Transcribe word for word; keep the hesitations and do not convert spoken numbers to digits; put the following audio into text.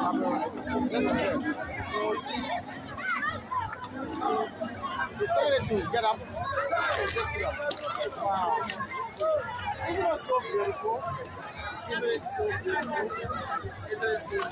It's starting to get up. Wow. Isn't it so beautiful? Isn't it so beautiful? Isn't it so